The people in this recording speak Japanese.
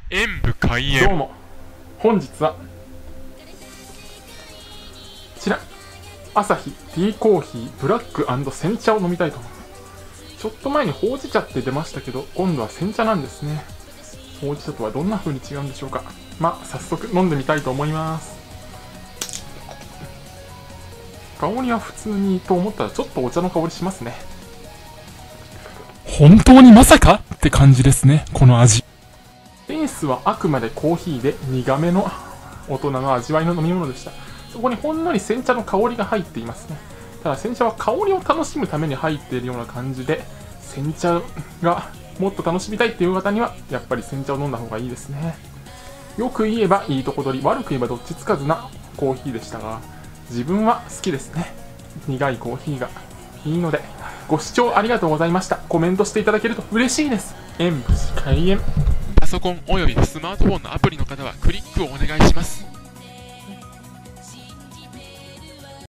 演武開演。 どうも、本日はこちらアサヒティーコーヒーブラック&煎茶を飲みたいと思います。ちょっと前にほうじ茶って出ましたけど、今度は煎茶なんですね。ほうじ茶とはどんな風に違うんでしょうか。まあ早速飲んでみたいと思います。香りは普通にと思ったらちょっとお茶の香りしますね。 本当にまさかって感じですね、この味。 ベースはあくまでコーヒーで苦めの大人の味わいの飲み物でした。そこにほんのり煎茶の香りが入っていますね。ただ煎茶は香りを楽しむために入っているような感じで、煎茶がもっと楽しみたいっていう方にはやっぱり煎茶を飲んだ方がいいですね。よく言えばいいとこ取り、悪く言えばどっちつかずなコーヒーでしたが、自分は好きですね。苦いコーヒーがいいので、ご視聴ありがとうございました。コメントしていただけると嬉しいです。演武開演。 パソコンおよびスマートフォンのアプリの方はクリックをお願いします。